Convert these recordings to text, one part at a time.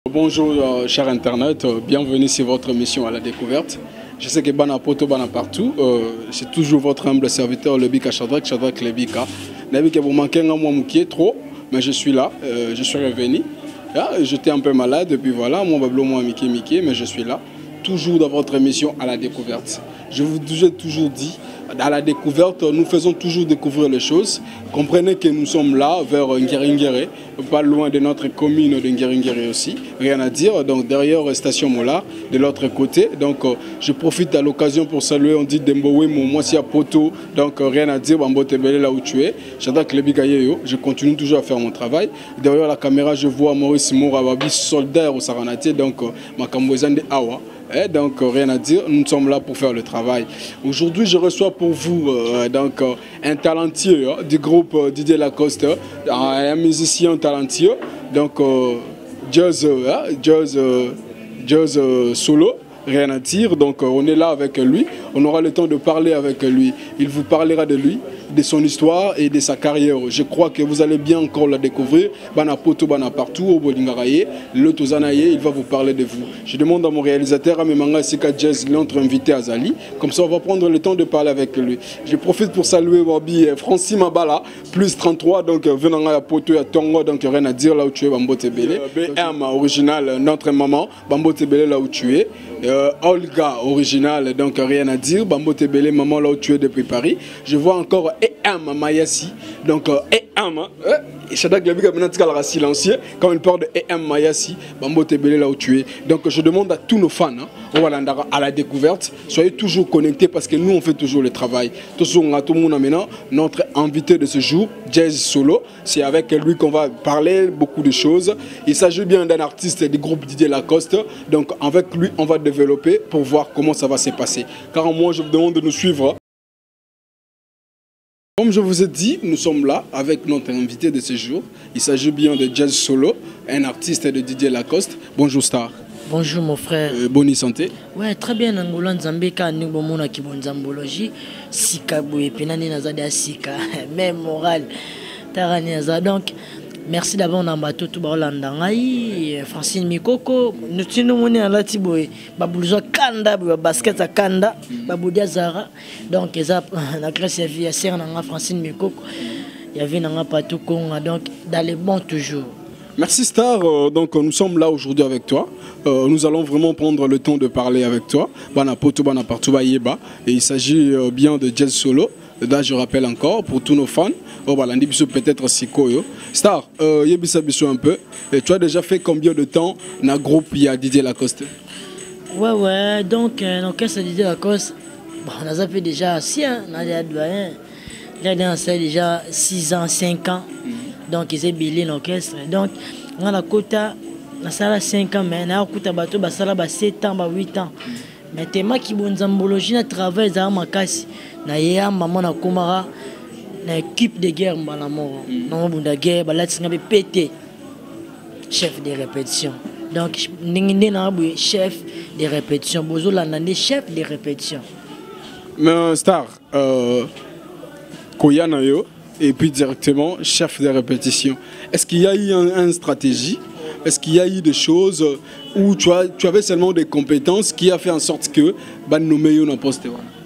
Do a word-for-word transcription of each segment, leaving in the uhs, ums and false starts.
Bonjour euh, chers internautes, euh, bienvenue sur votre émission à la découverte. Je sais que Bana Poto, Bana partout, euh, c'est toujours votre humble serviteur, le Bika Shadrach, Shadrach le Bika. Nabi que vous manquez un mois moukier trop, mais je suis là, euh, je suis revenu. Ah, j'étais un peu malade, et puis voilà, moi Bablo, moi Mickey Mickey, mais je suis là, toujours dans votre émission à la découverte. Je vous ai toujours dit, à la découverte, nous faisons toujours découvrir les choses. Comprenez que nous sommes là, vers Nguéringéré, pas loin de notre commune de Nguéringéré aussi. Rien à dire. Donc derrière Station Mola, de l'autre côté. Donc euh, je profite à l'occasion pour saluer, on dit Dembowe, moi si à Poto. Donc euh, rien à dire, Bambo Tebele là où tu es. Shadrach le Bika Yeyo, je continue toujours à faire mon travail. Derrière la caméra, je vois Maurice Mourababi, soldat au Saranate. Donc euh, ma Kambouezan de Awa. Et donc, rien à dire, nous sommes là pour faire le travail. Aujourd'hui, je reçois pour vous euh, donc, euh, un talentueux hein, du groupe euh, Didier Lacoste, euh, un musicien talentueux, donc euh, jazz, euh, jazz, euh, jazz euh, solo, rien à dire. Donc, euh, on est là avec lui, on aura le temps de parler avec lui. Il vous parlera de lui, de son histoire et de sa carrière. Je crois que vous allez bien encore la découvrir. Bana Poto, Bana partout, au Bolingaraye, le Tozanaye, il va vous parler de vous. Je demande à mon réalisateur, à mes mangas Sika Jazz, l'entre invité à Zali. Comme ça, on va prendre le temps de parler avec lui. Je profite pour saluer Wabi Francis Mabala, plus trente-trois, donc venant à Poto, à Tongo, donc rien à dire là où tu es, Bambo Tebele. B M original, notre maman, Bambo Tebele là où tu es. Euh, Olga original, donc rien à dire, Bambo Tebele, maman là où tu es depuis Paris. Je vois encore E M Mayassi, donc E M, et Shadrach le Bika maintenant silencieux quand il parle de E M Mayassi, Bambo Tebele là où tu es. Donc je demande à tous nos fans, hein, à la découverte, soyez toujours connectés parce que nous on fait toujours le travail. Toujours on a tout le monde maintenant, notre invité de ce jour, Jazz Solo, c'est avec lui qu'on va parler beaucoup de choses. Il s'agit bien d'un artiste du groupe Didier Lacoste, donc avec lui on va développer pour voir comment ça va se passer. Car moi je vous demande de nous suivre. Comme je vous ai dit, nous sommes là avec notre invité de ce jour. Il s'agit bien de Jazz Solo, un artiste de Didier Lacoste. Bonjour Star. Bonjour mon frère. Euh, bonne santé. Ouais, très bien. Angola Nzambeka Nibomona Kibonzambologie. Sika Boué, Penani Nazada Sika. Même moral. Tarani Nazada. Donc, merci d'abord Nambato Toubalandangaï, Francine Mikoko. Nous sommes venus à la Tiboué. Babouza Kanda, basket à Kanda, Baboudia Zara. Donc, la grâce à vie, à Francine Mikoko. Il y avait un patou Konga. Donc, dans les bons toujours. Merci Star, euh, donc nous sommes là aujourd'hui avec toi. Euh, nous allons vraiment prendre le temps de parler avec toi. Bana Poto, Bana partout, Yeba. Et il s'agit euh, bien de Jazz Solo. Là, je rappelle encore pour tous nos fans. Oh, voilà, peut-être Sikoyo. Star, euh, Yebisa Bisso un peu. Et tu as déjà fait combien de temps dans le groupe il y a Didier Lacoste? Ouais, ouais, donc, euh, donc qu'est-ce que Didier Lacoste? Bon, on a fait déjà six ans. On a déjà déjà six ans, cinq ans. Donc, ils ont bilé l'orchestre. Donc, on a la quota, on a cinq ans, mais on a la quota, on a sept ans, huit ans. Mais tellement qui bon zambologie, on travaille dans ma casse. On a maman na kumara, une équipe de guerre, on a mort. On a guerre, on a pété. Chef de répétition. Donc, on a chef de répétition. Bozo l'a chef de répétition. Mais Star, euh, Koyana yo. Et puis directement chef de répétition. Est-ce qu'il y a eu une un stratégie? Est-ce qu'il y a eu des choses où tu, as, tu avais seulement des compétences qui a fait en sorte que bah, nommé un poste?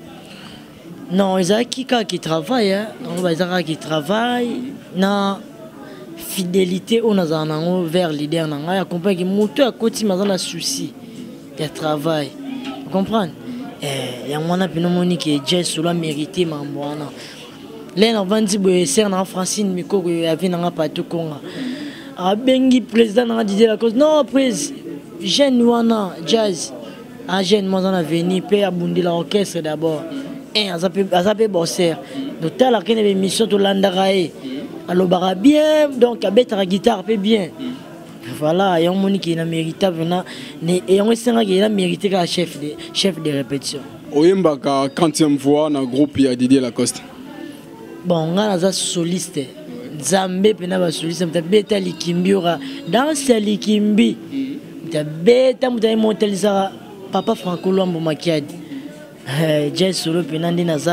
Non, il y a qui qui travaille, hein. Il y a qui travaille, na fidélité on a vers leader, il y a compris que moto à côté mais on a souci, il travail, vous comprenez? Il y a un phénomène qui est Jazz Solo mérité mamboana. Là, on va dire que c'est un Francine Mikoko qui a vu un patou Konga. Ah, Bengi, président, a dit la cause. Non, président, jeune Wana, jazz. Un jeune, moi, on a venu, puis abonder l'orchestre d'abord. Et on a fait bosser. Donc, tu as la émission de l'Andarae. Alors, bah, bien, donc, à mettre la guitare, bien. Voilà, il y a un monde qui est mérité, et on sait qu'il a mérité comme chef de, chef de répétition. Oyemba, quantième fois dans le groupe, il y a Didier Lacoste. Bon, on a un soliste. Zambé, pena ba soliste, mta beta likimbi ora. Dans ce likimbi, mta beta mta montelisa papa Franco Lombo Makiadi. Jazz Solo pena ndi naza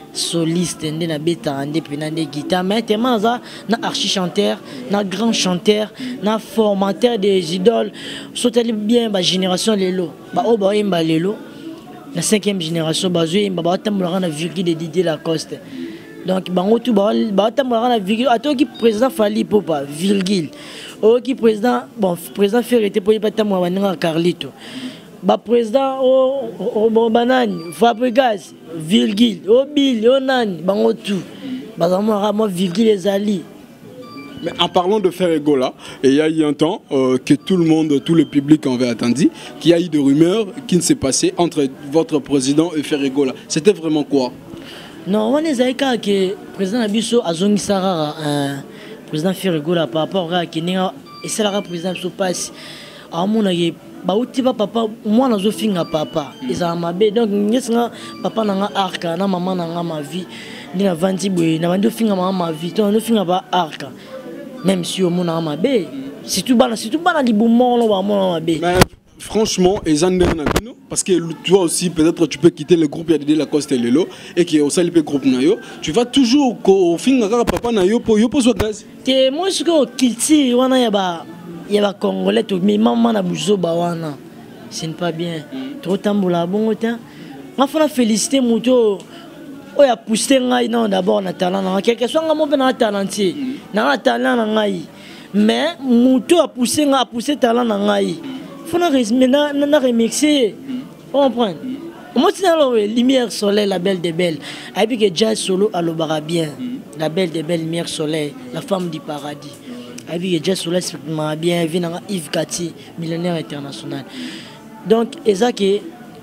soliste nde na beta nde pena nde guitare mais tellement ça na archi chanteur na grand chanteur na formateur des idoles sotali bien ba génération lelo ba o ba yemba lelo la cinquième génération ba zo yemba ba tambola na virgule de Didier Lacoste donc bango tout ba ba tambola na virgule atoki président Fally Ipupa virgule o ki président bon président Ferreté pour pas tambola na Carlito ba président o o banani Fabregas virgule o Bill o nani bango tout bazamo moi virgule ezali. Mais en parlant de Ferrego là, il y a eu un temps euh, que tout le monde, tout le public en avait attendu, qu'il y a eu des rumeurs qui ne s'est passé entre votre président et Ferrego là. C'était vraiment quoi? Non, on est avec que président Abisso a zongi Sarara, président Ferrego là par rapport à qui n'est et c'est la président se passe à mon avis. Bah uti ba papa moi nazo finga papa eza mabe donc ngesinga papa nanga arka na maman nanga ma vie ni na vandi boy na bando finga maman ma vie to no finga ba arka même si au mon mabe c'est tout bana c'est tout bana libumon lo ba mon mabe. Mais franchement ezande na bino parce que toi aussi peut-être tu peux quitter le groupe ya Didier Lacoste lelo et qui au salipe groupe na yo tu vas toujours ko finga ka papa na yo po yo po so gaz te moi ce que kilti wana ya ba il y a des Congolais tout mais maman na buzo bawana ce n'est pas bien trop tambola bon temps on faut féliciter muto o ya pousser ngai non d'abord na talent na quelque soit ngamo na talentier na talent na ngai mais muto a pousser nga pousser talent na ngai faut na na na remixer on comprend moi c'est dans le lumière soleil la belle des belles et puis que jazz solo à l'obara bien la belle des belles lumière soleil la femme du paradis. Avec Jazz Soleil extrêmement bien, vient Yves Kati, millionnaire international. Donc, ça que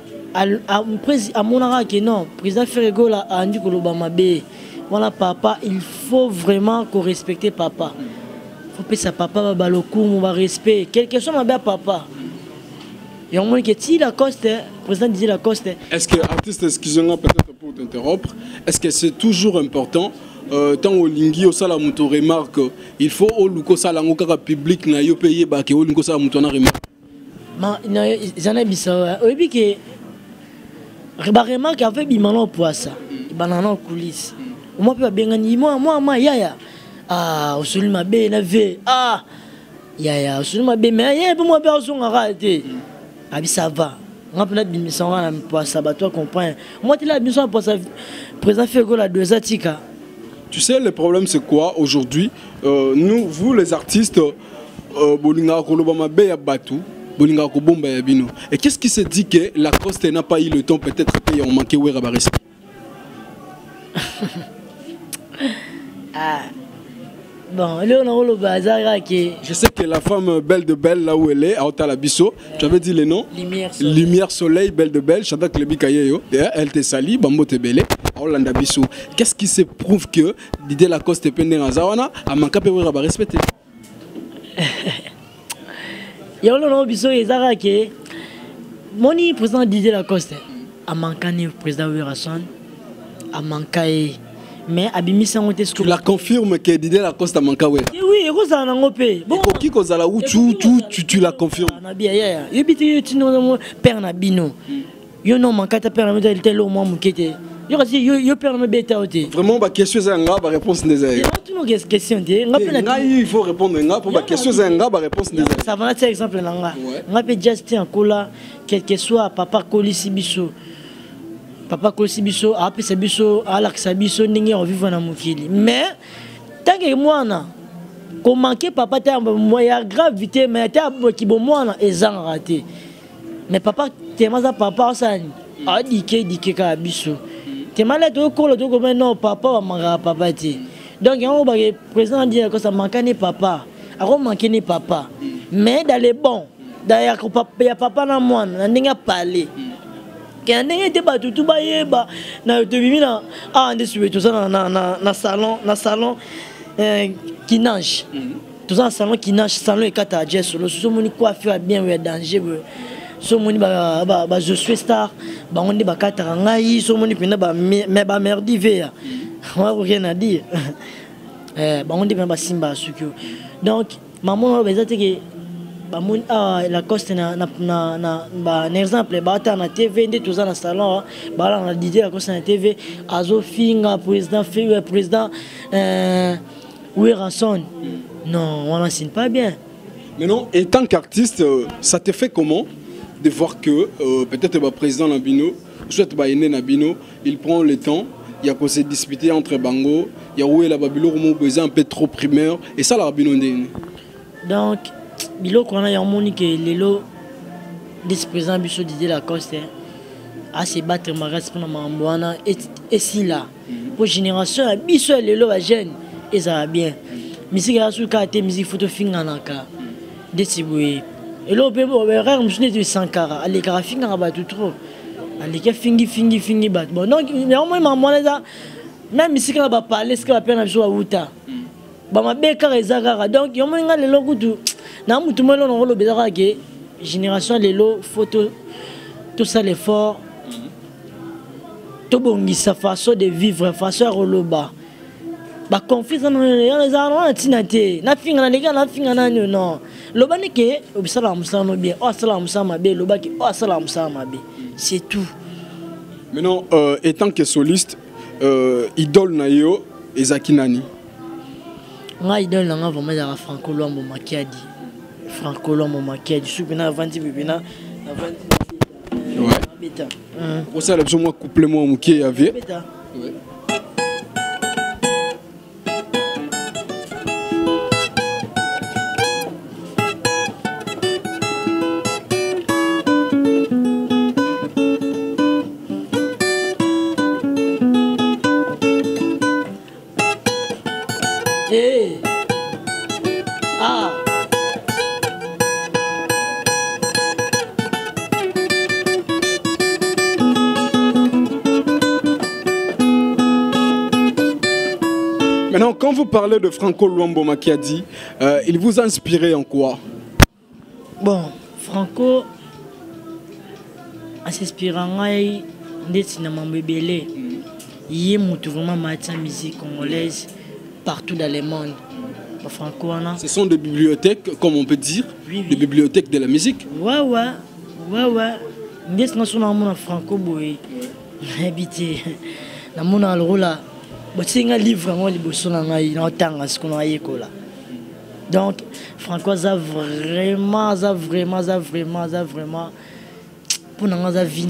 à mon avis que non, président Ferrego là a dit que l'Obama B, voilà papa, il faut vraiment qu'on respecte papa. Il faut que sa papa va le coup, on va respect. Quelque chose m'a bien papa. Et on me dit que si Lacoste, président Didier Lacoste. Est-ce que artiste, excusez-moi peut-être pour t'interrompre, est-ce que c'est toujours important? Euh, tant au lingi au sala muto remarque il faut au luko sala ngokaka public na yo payer ba ke au lingo sala muto na remarque ma na zana bisa o bi ke ba remarque avec bimano poisa banana coulisses o mo pe benga ni moi moi moi yaya ah osuli mabe na ve ah yaya osuli mabe mais yaya mo pe osonga raté abi ça va on peut bimisa na poisa ba toi comprends moi tu la bimisa poisa président Ferrego la deux atika. Tu sais, le problème c'est quoi aujourd'hui? euh, Nous, vous les artistes, Bolinga Kolobama Beya Batou, Bolinga Kobomba Yabino. Et qu'est-ce qui se dit que Lacoste n'a pas eu le temps peut-être qu'ils ont manqué Ouera Baris? Ah. Bon, là on a le bazar qui. Je sais que la femme belle de belle là où elle est, à Otalabiso, tu avais dit les noms? Lumière Soleil. Lumière Soleil, belle de belle, Shadak Lebi Kayeyo, elle te sali, Bambo te belé, Hollanda Bissou. Qu'est-ce qui se prouve que Didier Lacoste pendant Azawana a manqué de Ouera respecter? Il y a un Bissou et Zara qui. Mon président Didier Lacoste a manqué le président Ouerason, a manqué. Mais abimisa ngote ce que tu la confirmes que Didier Lacoste a manqué ouais. Oui, Rosa na ngopé. Bon, qui cause la ou tu tu tu tu la confirmes. Na bien ya. Yebiti tu no père na bino. Yo no manka ta père na bino tel au moins mukete. Yo kasi yo yo père na beta oté. Vraiment ba question za nga ba réponse ndeza. Tu no question de nga na il faut répondre nga pour ba question za nga ba réponse ndeza. Ça va être exemple na nga. Nga pe Justin Kola quel que soit papa Kolisi biso. Papa Kolisi biso a pe biso Alex biso ndenge on vivre na mukili. Mais tant que moi na ko manquer papa ta moya gravité mais ta ki bo moi na ezang raté. Mais papa tellement papa ça a dit que dit que ka biso. Tellement là to ko to ko non papa va manga papa ti. Donc on va président dire que ça manque ni papa. A ko manquer ni papa. Mais dans les bons d'ailleurs ko papa papa na moi na ndenge parler. Quand on était battu tout baïeba, na te bimina ah on est sur tout ça na na na salon na salon qui nage. Tout ça salon qui nage salon et kata jazz solo so moni coiffure bien ou danger so moni ba ba je suis star ba on dit ba kata ngai so moni pina ba mais ba merdive ya. On a rien à dire. Eh ba on dit ba simba sukyo. Donc maman ba zate que bamoni ah la coste na na na na ba exemple bata na T V ndi toza na salon bala na D J la coste na T V azo finga président fait président euh oui ranson non on signe pas bien. Mais non, et tant qu'artiste, euh, ça te fait comment de voir que euh, peut-être le président Nabino, soit Baïné Nabino, il prend le temps, il y a qu'on s'est disputé entre Bango, il y a où la Babylone besoin un peu trop primaire, et ça la Babylone. Donc, bilo qu'on a y a moni que les lots des présidents Bisso Didier Lacoste à se battre magas pour Mamboana et et si là pour génération Bisso les lots à jeune et ça va bien. Musique à sous carte musique photo finganaka. Déciboué. Et là, on peut rare, je suis de Sankara. Allez, car finga rabat tout trop. Allez, car fingi, fingi, fingi bat. Bon, donc, mais au moins, maman, là, même si on va parler, ce qu'on appelle un jour à Outa. Bah, ma béca est Zagara. Donc, il y a moins de logo tout. N'a pas tout le monde dans le rôle de génération, les lots, photos, tout ça, l'effort. Tout bon, sa façon de vivre, façon de relever. Ba confiance dans les gens tinate na finga na na finga na non loba ni ke obisala musama bien o sala musama bien loba ki o sala musama bien c'est tout. Maintenant euh, étant que soliste euh, idole na yo ezaki nani nga idole na nga vraiment ya Franco Lombo Makiadi Franco Lombo Makiadi supina vingt bibina vingt ouais beta on ça le moi couple moi mukie avait ouais. Maintenant, quand vous parlez de Franco Luambo Makiadi, euh, il vous a inspiré en quoi? Bon, Franco, en s'inspirant, il est bébélé. Il est vraiment la musique congolaise partout dans le monde. Franco, ce sont des bibliothèques, comme on peut dire, oui, oui. Des bibliothèques de la musique. Ouais, ouais, ouais, ouais. Il est Franco, boy. Habité. Dans mon rôle c'est un livre donc Franco a vraiment a vraiment a vraiment a vraiment pour la vie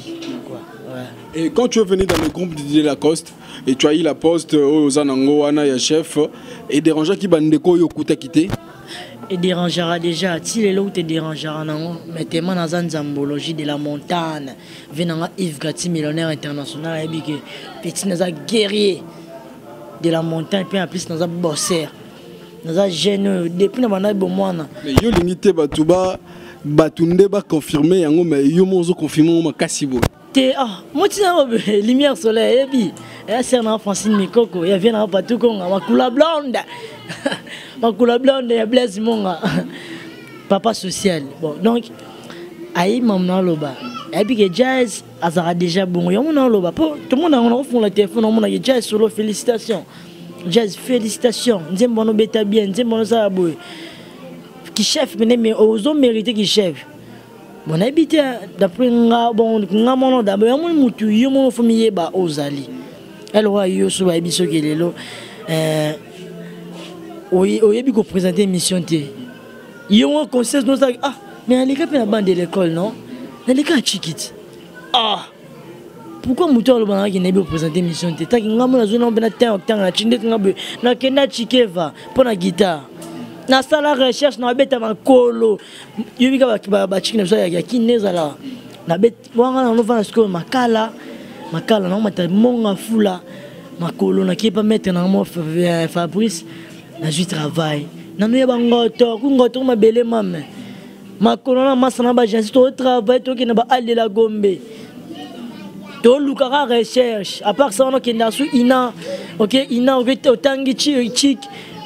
et quand tu es venu dans le groupe de Didier Lacoste et tu as eu la poste aux Anango Ana ya chef et dérangeant qui bandeko yokuta quitté et dérangera déjà si les lots te dérangera non mais tellement dans une zambologie de la montagne venant Yves Gatti millionnaire international et que petit naza guerrier de la montagne puis en plus naza bosseur naza jeune depuis na bana bomwana mais yo limité batuba batunde ba confirmer yango mais yo mozo confirmer ma kasibo te ah motina lumière soleil et puis et c'est na Francine Mikoko il vient na partout konga ma couleur blonde ma couleur blonde et Blaise Monga papa social bon donc aïe maman loba et puis que jazz azara déjà bon yo mon loba tout le monde on fond le téléphone on a jazz solo félicitations jazz félicitations nzembono beta bien nzembono ça boy qui chef mais aux hommes mérité qui chef bon habité d'après nga bon nga mon d'abord mon mutu yo mon famille ba ozali elle wa yo so ba biso kelelo euh oui oui bi ko présenter émission té yo on conseil nous ah mais les gars na bande de l'école non les gars chiquit ah pourquoi mutu le bana qui ne bi présenter émission té ta ki nga mon zone on bena temps temps na chinde nga be na kenda chikeva pour la guitare na sala recherche na beta makolo yubika ba ba chikina so ya kineza la na bet wanga na nova sko makala makala na mata monga fula makolo na kipa mettre na mo Fabrice na ju travail na no yeba ngoto ku ngoto ma bele mame makolo na masana ba jansi to travail to kina ba aller la gombe to lukara recherche à part ça on a kina su ina OK ina o tangi chi chik.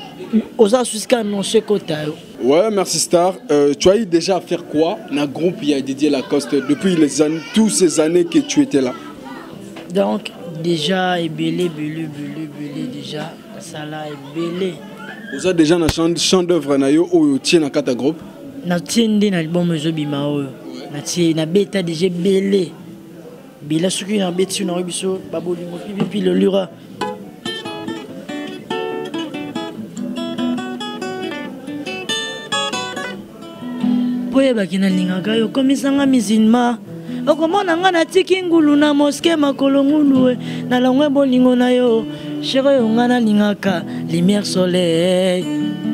Ouais, merci Star. Euh, tu as eu déjà à faire quoi dans le groupe il y a Didier Lacoste depuis les années, toutes ces années que tu étais là? Donc, déjà, et belé, belé, belé, belé, déjà, ça là est belé. Vous avez déjà un chant d'œuvre où tu es dans le groupe? natie nde na album ezobima oyo natie nabeta déjà belé bila soki nabeti na biso babolingo pipipi lolura boyebaki nalingaka yo komisanga misinma okomona nga natiki ngulu na moske makolo ngulu na longwe bolingo na yo chérie yo nga nalingaka lumière soleil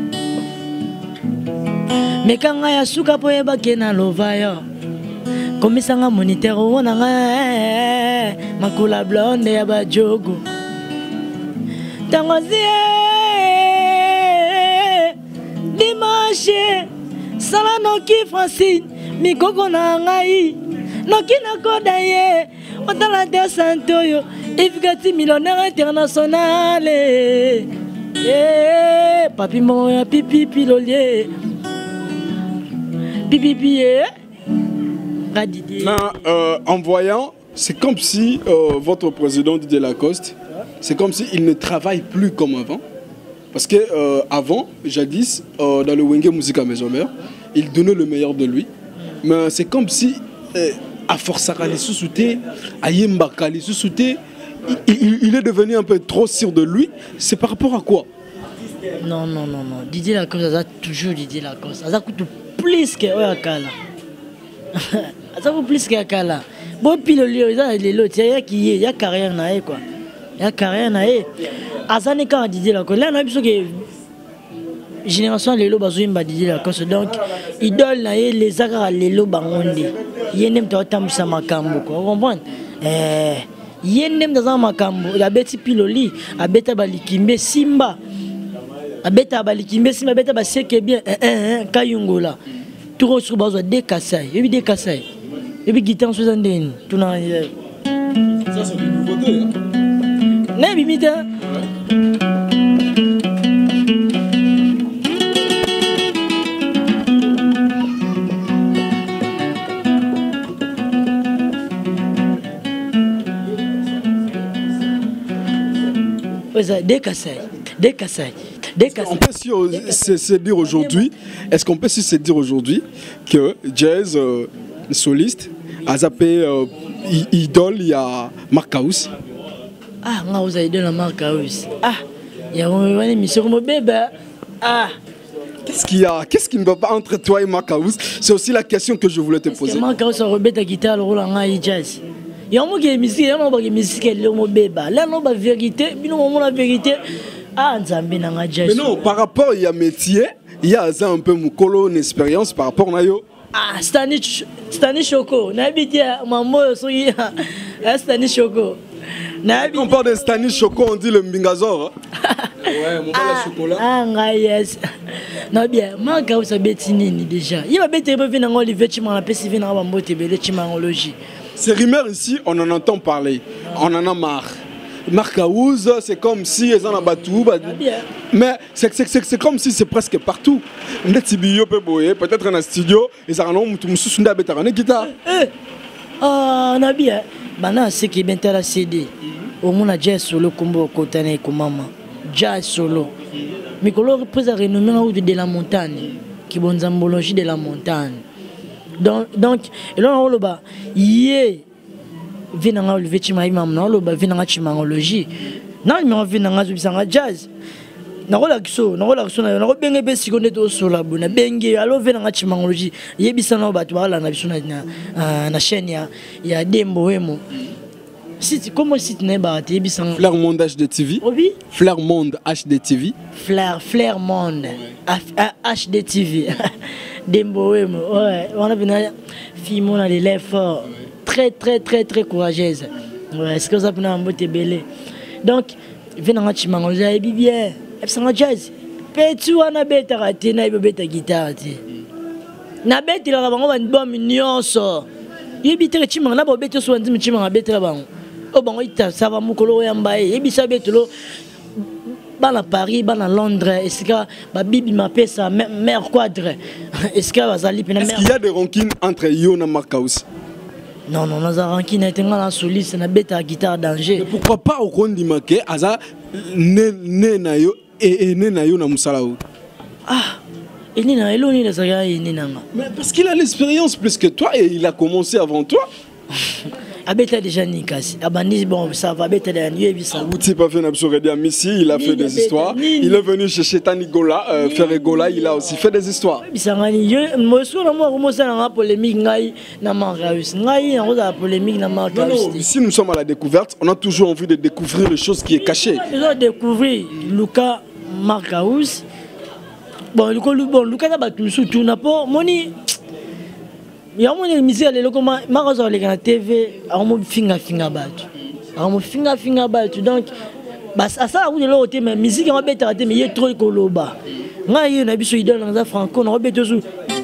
mekanga ya suka boyebaki na lova yo komisanga moniteur wona nga makula blonde ya bajogo tango zie dimanche sala noki Francine mikoko na ngai noki nakoda ye otala de santoyo effikati millionnaire international eh papi mo ya pipi pilolie pipi pipi Là, euh, en voyant, c'est comme si euh, votre président Didier Lacoste, c'est comme s'il ne travaille plus comme avant. Parce que euh, avant, jadis, euh, dans le Wenge Musica Maison Mère, il donnait le meilleur de lui. Mais c'est comme si, euh, à force à les sous-souter, à Yembaka les sous-souter, il, il est devenu un peu trop sûr de lui. C'est par rapport à quoi? Non, non, non, non. Didier Lacoste, ça a toujours Didier Lacoste. Ça a coûté plus que Oyakala. Ça vaut plus qu'à Kala. Bon, puis le lieu, il y a il y a carrière naïe quoi. Il y a carrière naïe. Azane quand Didier Lacoste, là on a vu que génération les lots bazoim ba Didier Lacoste donc idole naïe les agra les lots bangonde. Yenem to tamsa makambo quoi. Vous comprenez? Eh yenem dans makambo, la beti piloli, abeta balikimbe simba. Abeta balikimbe simba beta ba seke bien eh eh kayungola. Tout sur base de Kassai, il y a des Kassai, il y a des guitares soixante-dix. Tout ça c'est une nouveauté. Non, limite. Des Kassai, des Kassai. On peut se, se dire aujourd'hui, est-ce qu'on peut se dire aujourd'hui que jazz euh, soliste a zappé euh, idole, il y a Marcaus? Ah, on a idole à Marcaus. Ah, il y a une émission comme bébé. Ah. Qu'est-ce qu'il y a? Qu'est-ce qui ne va pas entre toi et Marcaus? C'est aussi la question que je voulais te poser. Marcaus a rebelle ta guitare, le rôle en jazz. Il y a un mot qui est musique, il y a un mot qui est musique, il y a un mot bébé. Là, on a la vérité, puis on a la vérité. Ah, mais non, par rapport à métier, il y a un peu une expérience par rapport à yo. Ah, Stani Stani Choco, n'habite maman soyi, Stani Choco. On parle de Stani Choco, on dit le Mbingazor. Ouais, mon bel chocolat. Ah, yes. Non bien, manque au sabetini déjà. Il va bête revenir dans Olivier Chimang la pessive dans Bambote belle chimangologie. Ces rumeurs ici, on en entend parler. On en a marre. Marcaouz, c'est comme si ils en ont battu. Mais c'est comme si c'est presque partout. Peut-être dans un studio, ils ont un guitare. Ah, on a bien. Maintenant, ce qui est bien la C D. Au moins, jazz solo, combo, cotané, comme maman. Jazz solo. Mais quand on représente la renommée de la montagne, qui est bonne zambologie de la montagne. Donc, et là, on a dit, vinanga Olivier Chimang mamna loba vinanga chimangologie na mi vinanga zubisanga jazz na rola kiso na rola kiso na robenge be sikonde to sola bona benge alo vinanga chimangologie yebisana batu bala na bisuna na na chaîne ya ya Dembo Wemo site comment site ne ba te yebisanga Flair Monde H D T V obi Flair Monde H D T V Flair Flair Monde H D T V Dembo Wemo ouais on a venu fille mon a des lèvres forts très très très très courageuse. Est-ce que vous avez un mot belé? Donc, venez chimangolo j'ai bien. C'est un jazz. Petit ou na bête raté na bête guitare. Na bête il a vraiment une bonne nuance. Il bite chimang na bête so ndim chimang bête la bango. Oh bon ita ça va mukolo yamba e bisa bête lo bana Paris bana Londres est-ce que ba bibi mapesa mère quadre. Est-ce que bazali pena mère? Est-ce qu'il y a des rancines entre yo na Marcaus? Non, non, nous avons qui n'a été en soliste, na bête à guitare danger. Mais pourquoi pas au Kondi Make, Aza, né na yo et né na yo na Moussalao? Ah, Mais parce qu'il a l'expérience plus que toi et il a commencé avant toi. Abeta déjà Nikasi. Abani bon ça va beta de nuit bisa. Outi pas fait n'absorber à Missi, il a fait des histoires. Il est venu chez Chetani Gola, euh, faire Gola, il a aussi fait des histoires. Bisa ngani yo mo so na mo mo ça na polémique ngai na Margaus. Ngai na la polémique na Margaus. Ici nous sommes à la découverte, on a toujours envie de découvrir les choses qui est cachées. Nous allons découvrir Lucas Margaus. Bon Lucas bon Lucas na ba tout na pas moni. Il y a des musiques à l'époque, je suis à la T V, je suis finger finger battu. Je suis finger finger battu. Donc, ça ça a été mais musique on va être mais il est trop coloba. Moi il y a des choses dans la franco, on va être toujours.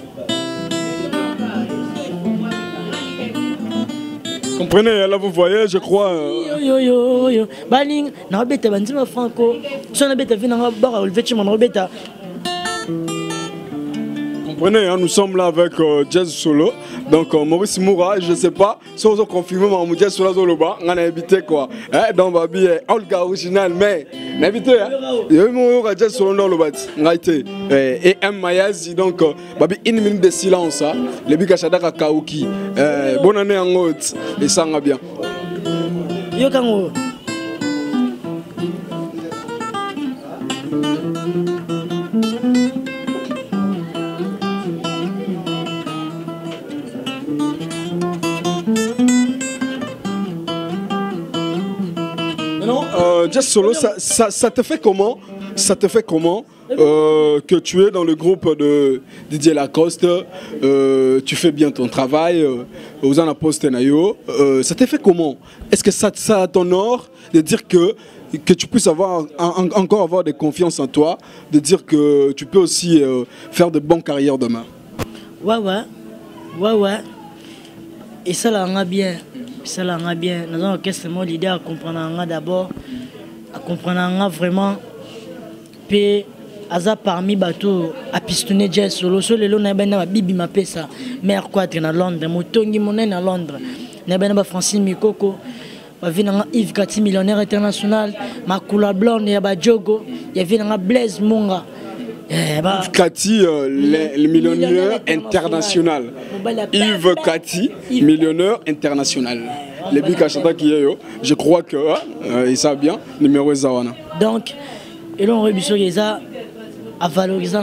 Comprenez, là vous voyez, je crois. Yo yo yo, baling, on va être bandit franco. Si on va être venu dans bar, on va être on va être. Comprenez, hein, nous sommes là avec euh, Jazz Solo, donc euh, Maurice Moura, je ne sais pas, si on a confirmé mon Jazz Solo Zoloba, on a invité quoi, hein, dans Babi, Olga original, mais, on a invité, hein, il y a eu mon Jazz Solo dans le bâti, on a été, et M. Mayazi, donc, euh, Babi, une minute de silence, hein, le Bika Shadaka Kaouki, euh, bonne année en haute, et ça va bien. Yo Kango. Euh, Jazz Solo, ça, ça, ça te fait comment, ça te fait comment euh, que tu es dans le groupe de Didier Lacoste, euh, tu fais bien ton travail, euh, aux Anapostes Nayo, euh, ça te fait comment? Est-ce que ça, ça t'honore de dire que, que tu puisses avoir, en, encore avoir de confiance en toi, de dire que tu peux aussi euh, faire de bonnes carrières demain? Ouais, ouais, ouais, ouais. Et ça l'a bien. Ça l'a bien. Nous avons question l'idée à comprendre d'abord, à comprendre vraiment. Puis, Aza parmi bateau à pistonner Jazz Solo, sur le long n'a pas bibi ma pesa, mère quoi à Londres, motongi monen à Londres, n'a pas Francine Mikoko, va venir Yves Kati millionnaire international, ma couleur blonde y a ba Jogo, y a venir Blaise Monga. Yves Kati, euh, le, le millionnaire international. Yves Kati, millionnaire international. Les Bika Chata qui est yo, je crois que euh, il savent bien, numéro Zawana. Donc, et là on rebiso ça à valoriser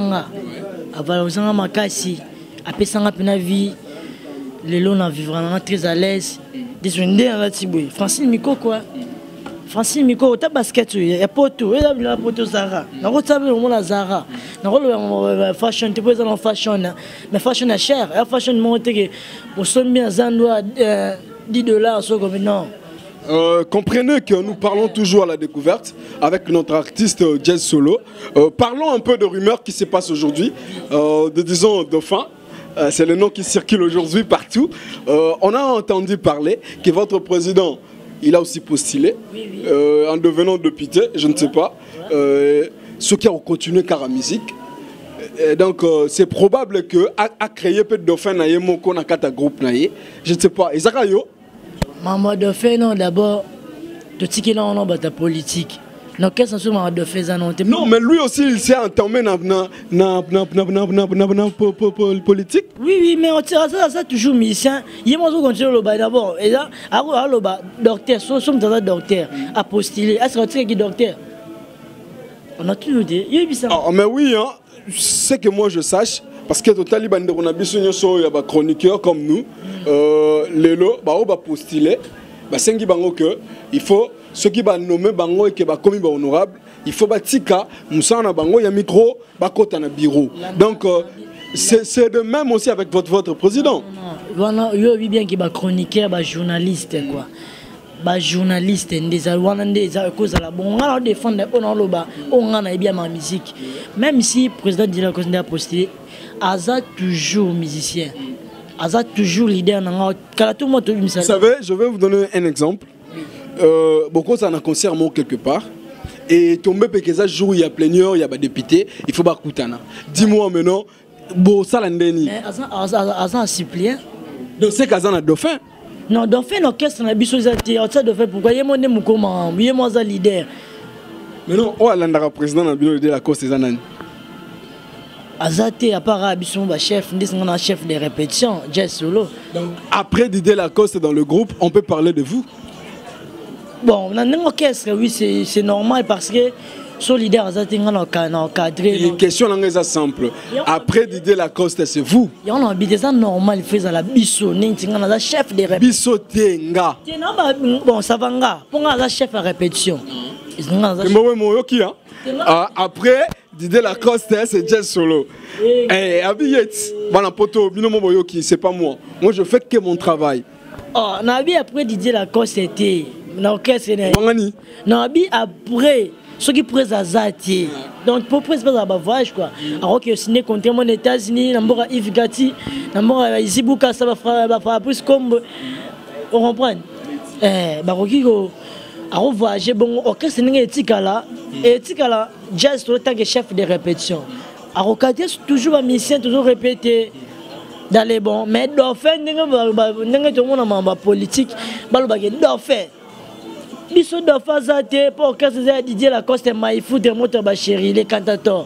à valoriser ma kasi, à passer une vie, les lots na vivre très à l'aise. Des une dernière tibouille. Francine Miko quoi? Francine Miko, ta basket, il y a poteau, il y a la poteau Zara. Na rota le monde à Zara. Na rota fashion, tu peux en fashion, mais fashion est cher. La fashion monte que pour son bien zandwa dix dollars sur comme non. Euh, comprenez que nous parlons toujours à la découverte avec notre artiste Jazz Solo. Euh, parlons un peu de rumeurs qui se passent aujourd'hui, euh, de disons Dauphin. Euh, c'est le nom qui circule aujourd'hui partout. Euh, on a entendu parler que votre président, il a aussi postulé, oui, oui. Euh, en devenant député, je ne sais pas, euh, ceux qui ont continué car la musique. Et donc euh, c'est probable que a créé peut-être Dauphin naïe mon qu'on a quatre groupes naïe, je ne sais pas. Ezakayo. Maman Dauphin non d'abord, tout ce qui est là on a ta politique. Non qu'est-ce que c'est Maman Dauphin ça non. Non mais lui aussi il s'est entamé dans na na na na na na politique. Oui oui mais on tire ça ça toujours musicien. Il m'a dit continuer le bas d'abord. Et là alors le bas docteur, sommes dans docteur, a postulé. Est-ce que tu es docteur? On a toujours dit. Ah mais oui hein. C'est que moi je sache, parce que total on a besoin de chroniqueurs comme nous, euh, les lots, bah on va postuler, bah c'est que il faut ceux qui va nommer bango et qui va comme honorable, il faut batika, musana bango il y a micro, bah côté na bureau. Donc euh, c'est de même aussi avec votre votre président. Voilà, il y a bien qui va chroniqueur, bah journaliste quoi. Ba journaliste des alwanandais à cause de la bon on défendre on loba on a bien ma musique même si président de la Côte a postulé Aza toujours musicien Aza toujours leader dans tout le monde. Vous savez, je vais vous donner un exemple. Euh, beaucoup ça n'a concert quelque part et tomber parce que jour il y a plénière il y a des députés il faut pas coutana dis-moi maintenant bon ça l'endeni Aza Aza Aza suppléant donc c'est qu'Aza a Dauphin. Non, Dauphin, non, qu'est-ce qu'on a besoin de faire? Pourquoi il y a mon comment? Il y a mon leader. Mais non, oh, l'andara président a bien de la cause des ananes. Azate, à part Abisson, chef, un chef de répétition, Jazz Solo. Donc, après Didier Lacoste dans le groupe, on peut parler de vous? Bon, dans un orchestre, oui, c'est normal parce que solidaire, Azate, on a cadré. Une question est simple. Après Didier Lacoste, c'est vous? Il y a un habité, c'est normal, il fait la Bissot, on a chef de répétition. Bissot Tenga. Bon, ça va, on a chef de répétition. Après Didier Lacoste, c'est Jazz Solo. Eh, Abiyet, c'est pas moi. Moi, je fais que mon travail. Oh, Nabi après Didier Lacoste, c'était l'orchestre. Nabi après, ce qui présente Azati. Donc, pour présenter la voyage, quoi. Alors que signé contre mon États-Unis, Nambora Yves Gatti, Nambora Isibuka, ça va faire plus comme. On comprend. Eh, Barokiko. Alors, voyager, bon, orchestre, c'est Etikala. Etikala, Jazz, tout le temps que chef de répétition. Alors, toujours un mission, toujours répété. Dans les bons, mais dauphin, tout le monde a politique, dauphin. Biso dauphin, zate, pour orchestre, Didier Lacoste, Maïfou, de Motoba Chéri, les cantateurs.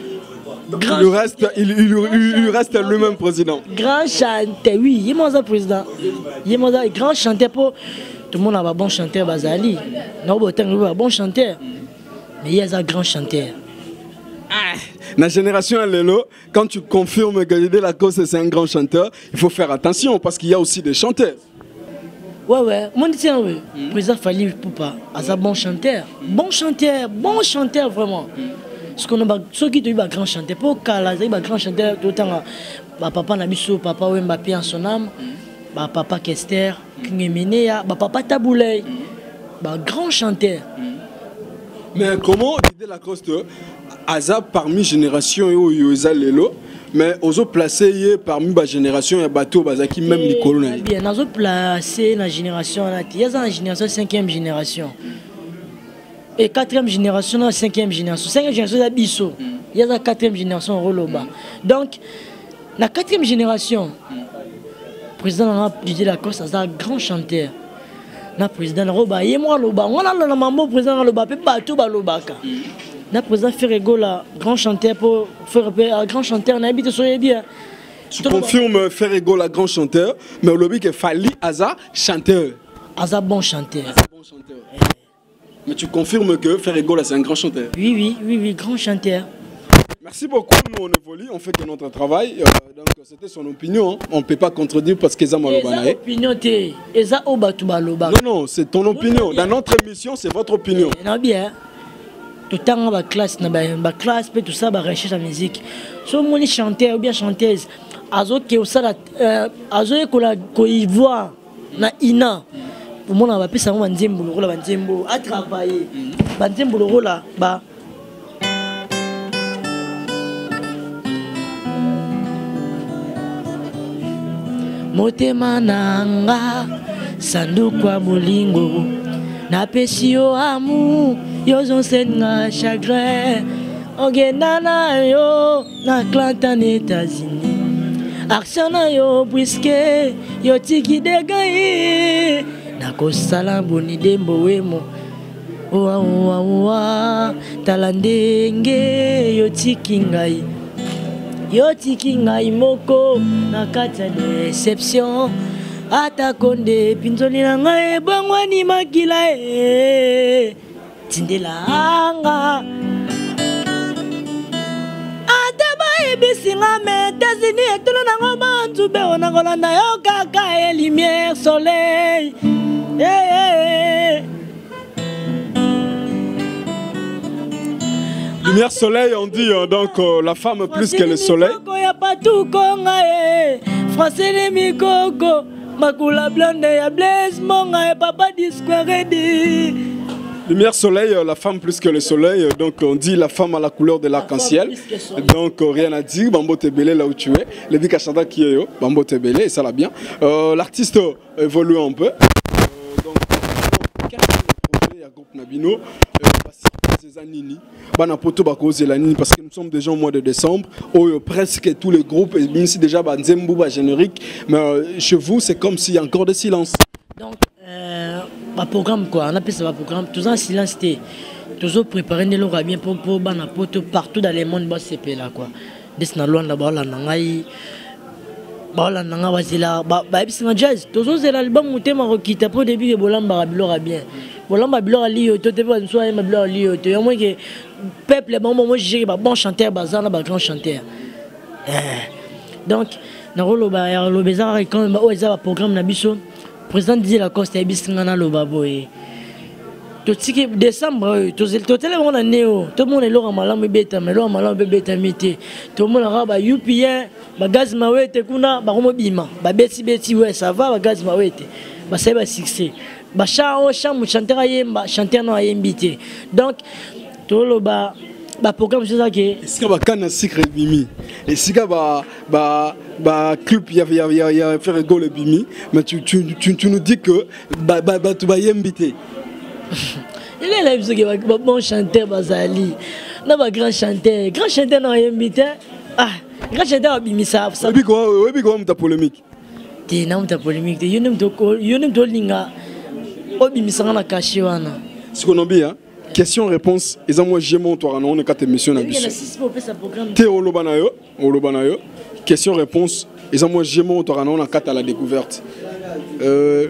Il reste, il, il, il reste lui-même président. Grand chanteur, oui, il est mon président. Il est mon grand chanteur pour. Tout le monde a un bon chanteur, Bazali. Non, un bon chanteur. Mais il y a un grand chanteur. Ah. La génération Lelo, quand tu confirmes que Didier Lacoste c'est un grand chanteur, il faut faire attention parce qu'il y a aussi des chanteurs. Ouais, ouais. Moi, je dis, oui. Le président Fali Poupa, c'est un bon chanteur. Bon chanteur, bon chanteur, vraiment. Parce qu'on a ceux qui ont un grand chanteur. Pour Kala, il y a un grand chanteur tout le temps. Papa Nabiso, papa Wembapi en son âme. Papa Kester, Kingemenea, papa Taboulay. Grand chanteur. Mais comment Didier Lacoste Aza parmi génération et Yoza Lelo, mais aux autres placés parmi la génération et bateau Bazaki même les colonels. Bien, aux autres placés dans la génération, il y a la génération cinquième génération. Et quatrième génération, la cinquième génération. Cinquième génération, c'est Bissot. Il y a la quatrième génération Roloba. Donc, la quatrième génération, le président Didier Lacoste, c'est un grand chanteur. Le président Roba, il y a moi Loba. On a le mambo président Loba, puis bateau Balobaka. Le président Ferrego, grand chanteur pour faire un grand chanteur, on habite sur les biens. Tu confirmes Ferrego, la grand chanteur, mais au lobby que Fali Aza, chanteur. Aza bon chanteur. Bon chanteur. Mais tu confirmes que Ferrego, c'est un grand chanteur. Oui, oui, oui, oui, grand chanteur. Merci beaucoup, nous on évolue, on fait que notre travail. Euh, donc c'était son opinion, hein. On ne peut pas contredire parce que ça m'a opinion. Non, non, c'est ton opinion. Dans notre émission, c'est votre opinion. Non, bien. Tout le temps, la classe, la classe, tout ça, la recherche de musique. Si on est chanteur ou bien chanteuse, azo que ça, azo que voit na ina. Pour moi, on va plus savoir banzembo, le rôle banzembo, à travailler. Banzembo le rôle là, bah. Motema nanga sandukwa mulingo na pesio amu yozo senga chagrin ogenda na yo na Atlanta na États-Unis action na yo puisque yo tiki de gai na kosala boni dembo wemo oa oa oa talandenge yo tiki ngai yo tiki ngai moko na kati ya déception ata konde pinzoli na ngai bangwani makila e tindela anga ata bayebisi nga me États-Unis etolo nango banzube ona kolanda yo kaka e lumière soleil hey, hey, hey. Lumière soleil, on dit euh, donc euh, la femme plus que le soleil. Français les mikoko, makula blonde ya blaze monga et papa disqueredi. Lumière soleil, euh, la femme plus que le soleil. Euh, donc on dit la femme à la couleur de l'arc-en-ciel. Donc euh, rien à dire, Bambo Tebele là où tu es. Le Bika Chanda qui est yo, Bambo Tebele, et ça l'a bien. Euh, L'artiste évolue un peu. Euh, donc quel est le projet à groupe Nabino? Parce que nous sommes déjà au mois de décembre où presque tous les groupes, même si déjà Banzembo générique, mais euh, chez vous c'est comme s'il y a encore des silences. Donc, euh, ma programme quoi, on appelle ça ma programme, tout en silence c'était toujours préparé de l'eau bien pour pour Banapoto partout dans les mondes bas C P là quoi. des na loin là-bas là nangai bala nanga bazela ba ba bisinga jazz tozo zela album mutema kokita po début ke bolamba bilora bien bolamba bilora liyo to te ba nsoa ma bilora liyo to yo ke peuple bon moi j'ai ba bon chanteur bazana ba grand chanteur donc na rolo ba ya lo bezara quand ba o za programme na biso président Didier Lacoste bisinga na lo baboye to tiki décembre to zel to tele mona neo to mona lo malamu beta mais lo malamu beta mité to mona ra ba U P un ba gaz mawete kuna ba komo bima ba beti beti ouais ça va ba gaz mawete ba c'est ba succès ba cha o cha mu chanteur yemba chanteur no yembité donc to lo ba ba programme c'est ça que est-ce que ba kana secret bimi est-ce que ba ba ba club il y a il y a il y a faire gol bimi mais tu tu tu nous dis que ba ba ba tu ba yembité. Il est là, il est bon chanteur, Bazali. Non, pas grand chanteur. Grand chanteur, non, il est ah, grand chanteur, il est ça. Oui, quoi, oui, quoi, ta polémique. Tu n'as pas polémique. Tu n'as pas linga. Oh, il est na caché, wana. Ce qu'on a bien, question-réponse. Et ça, moi, j'ai mon tour, on a quatre émissions. Théo Lobanayo, Lobanayo. Question-réponse. Et ça, moi, j'ai mon tour, on a quatre à la découverte. Euh.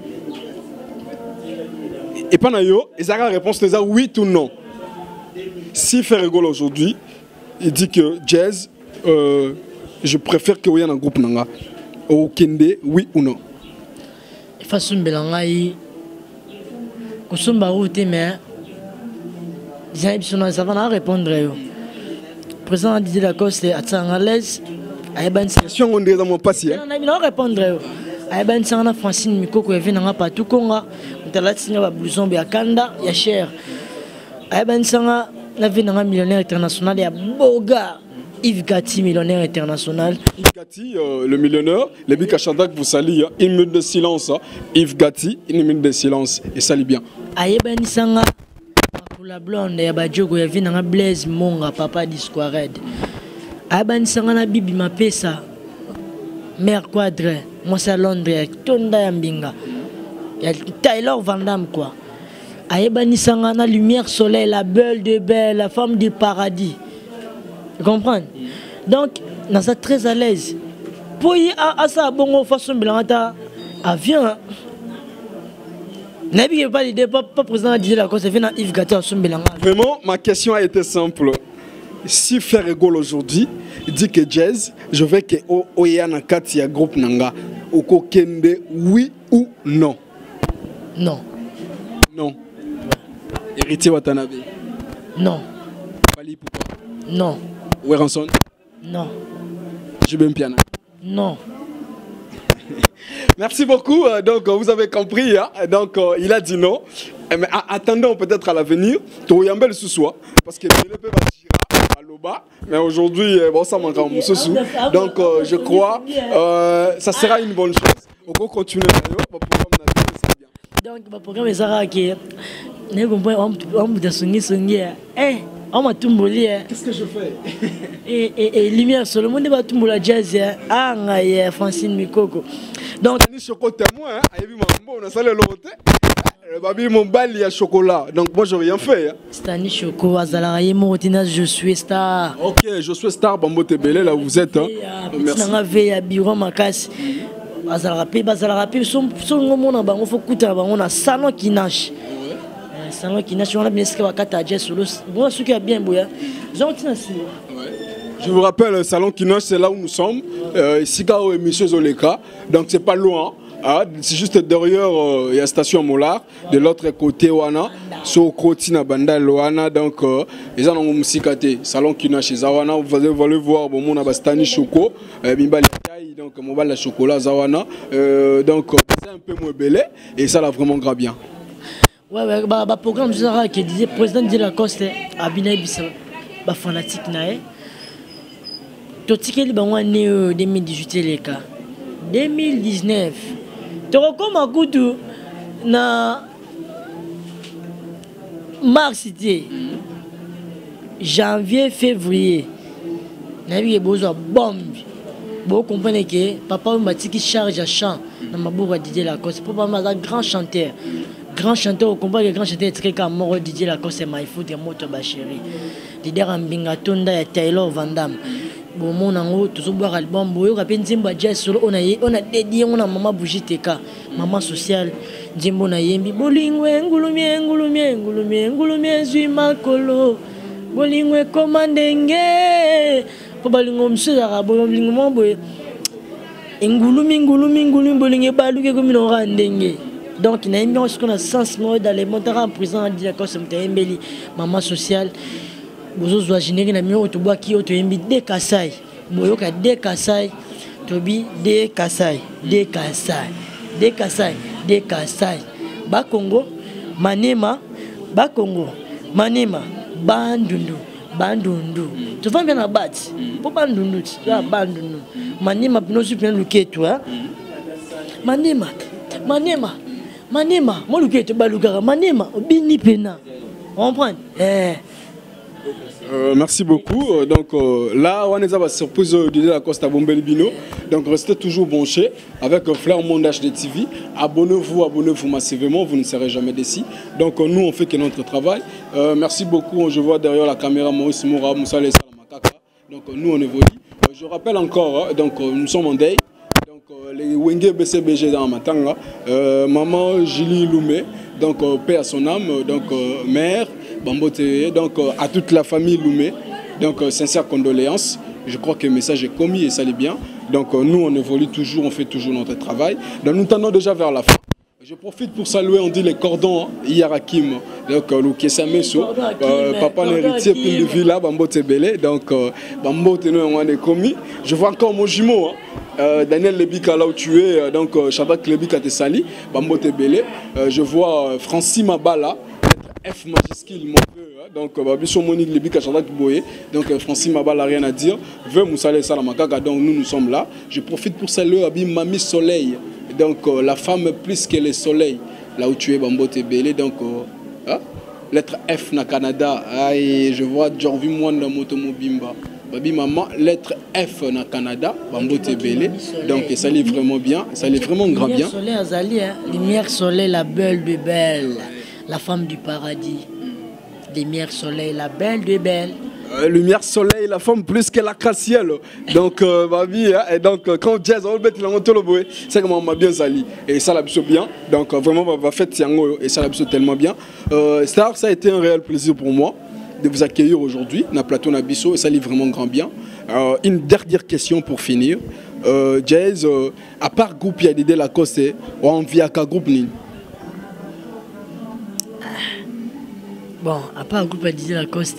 Et pas nayo, et ça la réponse c'est oui ou non. Si fait rigolo aujourd'hui, il dit que jazz, euh, je préfère que vous ayez un groupe nanga. Au Kende, oui ou non. Façon belangai, kusumba route mais, j'ai besoin de savoir répondre. Président Didier Lacoste à Tsangalaise, à Eban. Question on est dans mon passé. Non, non répondre. À Eban Sangana Francine Mikoko est venu pas tout Conga. Singa ba blouson be akanda ya cher ayban sanga na vie na millionnaire international ya boga Yves Gatti millionnaire international Yves Gatti euh, le millionnaire le Bika Shadrack vous sali une minute de silence Yves Gatti une minute de silence et sali bien ayban sanga pour la blonde ya ba jogo ya vie na Blaise Monga papa di Squared ayban sanga na bibi mapesa mère quadre moi c'est Londres tonda ya mbinga. Il y a Taylor Van Damme quoi. Aïbani Sangana, lumière, soleil, la belle de belle, la femme du paradis. Tu comprends? Donc, on est très à l'aise. Pour y avoir ça, bon, façon blanche, avion. N'avez pas l'idée, pas président de Didier Lacoste, c'est venu Yves Gatti à son bilan. Vraiment, ma question a été simple. Si faire rigolo aujourd'hui, il dit que jazz, je veux que Oyana Katia groupe Nanga, Oko Kende, oui ou non? Non. Non. Héritier Watanabe? Non. Fally Ipupa? Non. Weranson? Non. Jubin Piana? Non. Merci beaucoup. Donc, vous avez compris. Hein? Donc, il a dit non. Mais attendons peut-être à l'avenir. Toyambel sous soi. Parce que je ne peux pas dire à l'Oba. Mais aujourd'hui, bon, ça manque un sous. Donc, je crois euh, ça sera une bonne chose. On va continuer. Donc, le programme est ça qui est. On peut sonner, sonner. Eh, on m'a tout moulé. Qu'est-ce que je fais? Et, et, et lumière sur le monde va tout mouler jazz. Ah, ngaye Francine Mikoko. Donc, ni chocolat témoin, hein. On a salé l'autre. Le babi mon bal il y a chocolat. Donc moi j'ai rien fait. Hein. Stani Choco, Azalaye Morotina, je suis star. Ok, je suis star, Bambo Tebele, là où vous êtes. Hein. Merci. Merci. À Bureau Makas. Azalape, Bazalape, son nom on faut écouter, on a salon qui nage. Salon qui nage, on a bien ce qu'il y a à Jess. Bon, ce qui est bien, Bouya. Je vous rappelle, le salon qui nage, c'est là où nous sommes. Euh, ici, Gao et Monsieur Zoleka. Donc c'est pas loin. Ah, c'est juste derrière, il euh, y a la station Molar. De l'autre côté, Wana. Sur côté Banda Loana. Donc, ils ont un musikate. Salon qui nage chez Zawana. Vous allez, vous allez voir, bon, on a Bastani Choco. Bimba Litaï. Donc, on va la chocolat Zawana. Euh, donc, c'est un peu moins belé. Et ça, là, vraiment grave bien. Ouais, ouais, bah, bah, programme Zara qui disait président de Lacoste à Binaï Bissa. Bah, fanatique, nae. Totikeli bango né deux mille dix-huit les cas. deux mille dix-neuf. Tu recommandes Kutu na mars janvier février. Na vie besoin bombe. Vous comprenez que papa m'a dit qu'il charge à chant dans ma bourre Didier Lacoste. Papa m'a dit grand chanteur. Grand chanteur, au combat, le grand chanteur est très comme Moro Didier Lacoste et Maïfou de Moto Bacheri. Didier Ambinga Tonda et Taylor Van Damme. bon mon ango toujours boire album boyo rappel nzembo jazz solo on a on a dédié on a maman bougie teka maman sociale nzembo na yembi bolingwe ngulumie ngulumie ngulumie ngulumie zui makolo bolingwe komandenge po balingo msura bolingo momboye ngulumi ngulumi ngulumi bolingwe baluke comme no randenge. Donc, il y a une chose qu'on a sens dans les montants en prison, on dit d'accord, c'est un embelli, maman sociale. Vous avez généré la mienne, tu bois qui est un des Kassai. Vous avez des Kassai, Tobi, des Kassai, des Kassai, des Kassai, des Kassai. Ba Congo, Manema, Ba Congo, Manema, Bandundu, Bandundu. Tu vas bien à battre. Pour Bandundu, tu vas Bandundu. Manema, nous sommes bien le toi. Manema, Manema. Manema, moi le te balugara, Manema, bini pena. On comprend? Eh. Euh, merci beaucoup. Euh, donc euh, là, on est à la surprise de la Costa Bombelibino. Donc restez toujours branchés avec euh, Flair Monde H D T V. Abonnez-vous, abonnez-vous massivement, vous ne serez jamais déçus. Donc euh, nous, on fait que notre travail. Euh, merci beaucoup. Je vois derrière la caméra Maurice Moura, Moussa Lessa, Makaka. Donc euh, nous, on évolue. Euh, je rappelle encore, hein, donc euh, nous sommes en day. Les Wenge B C B G dans Matanga, euh, maman Julie Loumé, donc euh, paix à son âme, donc euh, mère, Bambote, donc euh, à toute la famille Loumé, donc euh, sincères condoléances. Je crois que le message est commis et ça l'est bien. Donc euh, nous on évolue toujours, on fait toujours notre travail. Donc nous tendons déjà vers la fin. Je profite pour saluer, on dit les cordons, Yarakim, donc le Kesameso, papa n'héritier puis de Villa, Bambote Belé, donc Bambote nous on est commis. Je vois encore mon jumeau. Hein. Euh, Daniel Lebika là où tu es, euh, donc euh, Shadrack Lebika te sali, Bambote Belé. Euh, je vois euh, Francis Mabala, F majuscule mon peu, hein, donc Babiso Monique Lebika Shadrack Boye, donc euh, Francis Mabala rien à dire. Veut Moussale Salamakaga, donc nous nous sommes là. Je profite pour saluer Abi Mami Soleil, donc euh, la femme plus que le soleil, là où tu es Bambote Belé, donc euh, hein, lettre F na Canada. Aïe, je vois Jorvi Mwanda Motomobimba. Babi maman, lettre F na Canada, Bambote Belé. Donc ça lit vraiment bien, ça lit vraiment grand bien. Soleil Azali, hein? Lumière soleil, la belle de belle, la femme du paradis. Lumière soleil, la belle de belle. Euh, lumière soleil, la femme plus que l'arc-en-ciel. Donc euh, Babi, hein? Et donc euh, quand jazz, on va mettre le boé, c'est comment on m'a bien sali. Et ça l'a bien. Donc euh, vraiment, on va faire Tiango et ça l'a tellement bien. Euh, Star, ça a été un réel plaisir pour moi de vous accueillir aujourd'hui dans Plateau Nabiso et ça lit vraiment grand bien. Euh, une dernière question pour finir. Euh, Jazz, euh, à part groupe Yadide Lacoste, on vit à quel groupe ni? Bon, à part groupe Yadide Lacoste,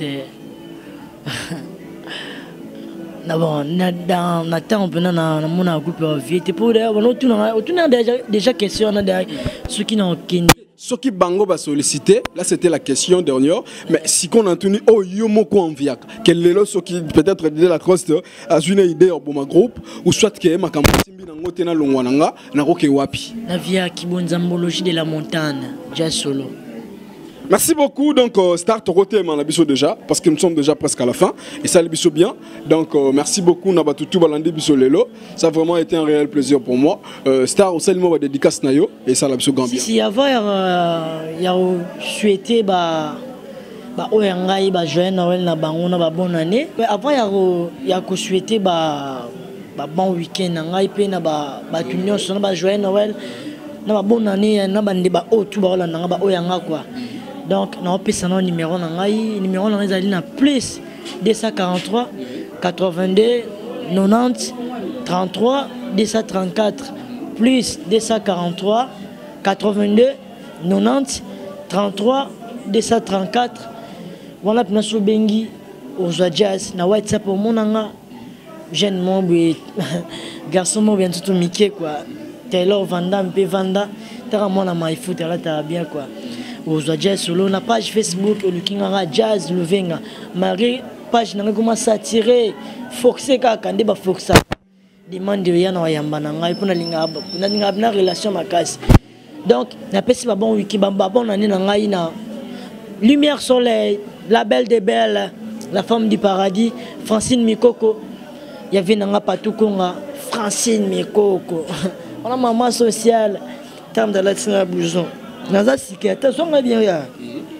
bon, dans le temps, on peut dans mon groupe vie. Pour déjà question ceux qui n'ont qu'une. Ce qui bango va solliciter, là c'était la question dernière, mais si on a entendu oh yomo ko enviak, quel est le ce qui peut-être de la crosse à une idée au bon groupe ou soit que ma campagne na ngote na longwananga na roke wapi. La via qui bonzambologie de la montagne, jazz solo. Merci beaucoup. Donc, euh, Star Toroté, on a biso déjà, parce que nous sommes déjà presque à la fin. Et ça, le biso bien. Donc, euh, merci beaucoup, Nabatutu Balandi Biso Lelo. Ça a vraiment été un réel plaisir pour moi. Euh, Star, au seulement, va dédicace Nayo. Et ça, la biso bien. Si, si, avant, il y a souhaité, bah, bah, Oyangai, bah, joyeux Noël, na bangona, bah, bonne année. Avant, il y a souhaité, bah, bah, bon week-end, ngai, pe, na, bah, bah, union, bah, joyeux Noël, na, bah, bonne année, na, bah, bah, oh, tout, bah, là, bah, Oyanga, quoi. Donc, on a fait un numéro, le numéro est plus deux cent quarante-trois, quatre-vingt-deux, quatre-vingt-deux, trente-trois, deux cent trente-quatre, plus deux cent quarante-trois, quatre-vingt-deux, quatre-vingt-deux, trente-trois, deux cent trente-quatre. Voilà, puis nous bengi au jazz, na WhatsApp au monanga, jeune membre, garçon membre, bien tout Mickey quoi. Taylor Vanda, Mpe Vanda, t'as mon ama il faut t'as bien quoi. Au jazz solo, na page Facebook, le Kingara Jazz, le Venga, Marie page n'a comment s'attirer, forcer kaka, ndeba forcer. Demande de rien na yamba na ngai pour na linga, na linga na relation makasi. Donc, na pesi ba bon wiki bamba bon année na ngai na Lumière Soleil, la belle des belles, la femme du paradis, Francine Mikoko. Il y avait Nanga Patoukonga, Francine Mikoko. On a maman sociale, terme de la tina bouson. Naza siketa, son bien.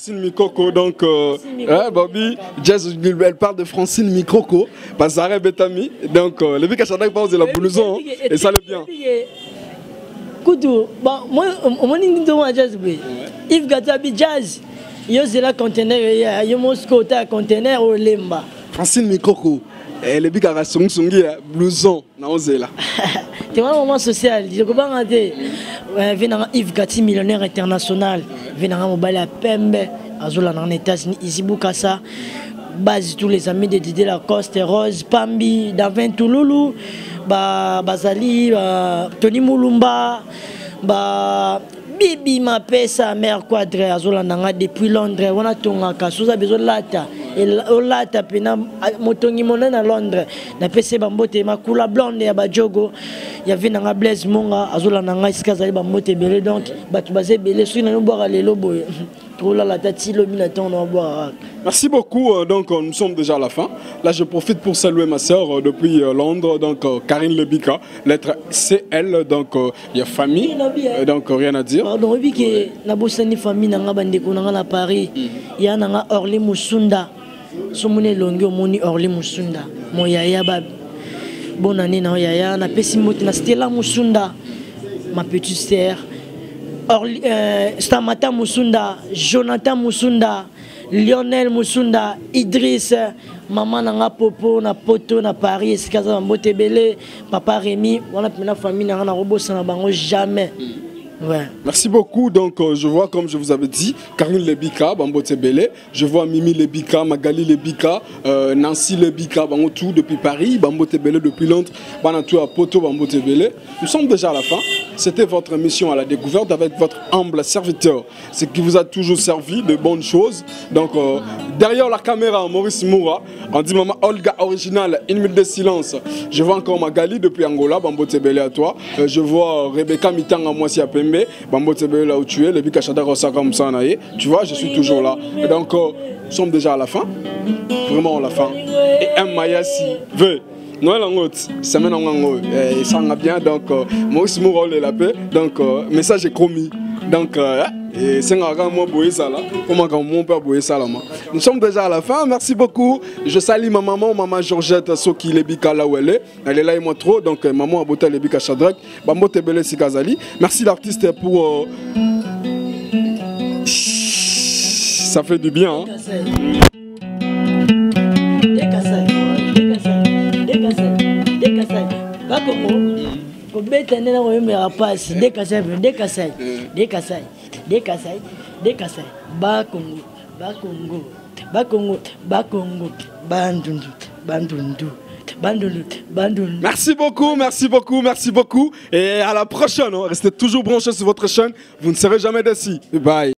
Francine Mikoko, donc, euh, hein, Bobby, Jazz, elle parle de Francine Mikoko, Bazare Betami, donc, euh, le Bika Shadrack parle de la blouson, et ça le bien. Koudou, bon, moi, on m'a dit que Jazz, Yves Gatabi Jazz, yo c'est la conteneur, yo Moscou, ta conteneur au Lemba. Francine Mikoko, le Bika Rasung Sungi, blouson, naosé là. C'est un moment social, je comprends pas. Venant Yves Gatti, millionnaire international, venant Mobile à Pembe, Azola en États-Unis, ici Bukasa, base tous les amis de Didier Lacoste, Rose, Pambi, Davin Touloulou, Bazali, Tony Moulumba, Bibi Mapesa, mère Quadre, Azola Nanga depuis Londres, on a ton cas, a besoin de lata. Et là, tu as motongi monen à Londres. Na pese bambote makula blonde ya bajogo. Ya vina nga Blaise Monga azola nanga iskazali bambote belé donc batu bazé belé sui na no boire lelo boy. Trop là la tati lo mina ton on boire. Merci beaucoup. Donc nous sommes déjà à la fin. Là je profite pour saluer ma sœur depuis Londres, donc Karine Lebika, lettre C L, donc il y a famille, donc rien à dire. Pardon, oui que na bosani famille nanga bandeko nanga na Paris. Il y a nanga Orly Musunda. Somone longo moni Orly Musunda. Mon yaya ba bonne année na yaya na pesi moti na Stella Musunda. Ma petite sœur Orly euh, Stamata Musunda, Jonathan Musunda, Lionel Musunda, Idriss, maman nanga popo na poto na Paris esikaza mbote belé, papa Rémi, on a la famille nanga na robosa na bango jamais. Ouais. Merci beaucoup. Donc, euh, je vois, comme je vous avais dit, Karine Lebika, Bambote Belé. Je vois Mimi Lebika, Magali Lebika, euh, Nancy Lebika, tout depuis Paris, Bambote Belé depuis Londres, Banatou à Poto, Bambote Belé. Nous sommes déjà à la fin. C'était votre mission à la découverte avec votre humble serviteur. Ce qui vous a toujours servi de bonnes choses. Donc, euh, derrière la caméra, Maurice Moura, on dit maman Olga originale, une minute de silence. Je vois encore Magali depuis Angola, Bambote Belé à toi. Euh, je vois Rebecca Mitanga, moi si à Pembe. Bambote Belé là où tu es, le Bika Shadrack Osaka Msanaye. Tu vois, je suis toujours là. Et donc, euh, nous sommes déjà à la fin. Vraiment à la fin. Et un Mayasi veut. Noël en haute, semaine en haut, et ça va bien. Donc, Maurice Moura est la paix. Donc, message est commis. Donc, et c'est un grand mot pour ça là. Comment mon père pour ça là. Nous sommes déjà à la fin. Merci beaucoup. Je salue ma maman, maman Georgette Soki Lebika là où elle est. Elle est là et moi trop. Donc, maman a beauté Lebika Shadrack. Bambote Belé Sikazali. Merci l'artiste pour. Euh... Ça fait du bien. Hein? Bakongo, Bakongo, Bakongo, Bakongo, Bandundu, Bandundu, Bandundu, Bandundu. Merci beaucoup, merci beaucoup, merci beaucoup. Et à la prochaine. Hein. Restez toujours branchés sur votre chaîne. Vous ne serez jamais déçus. Bye.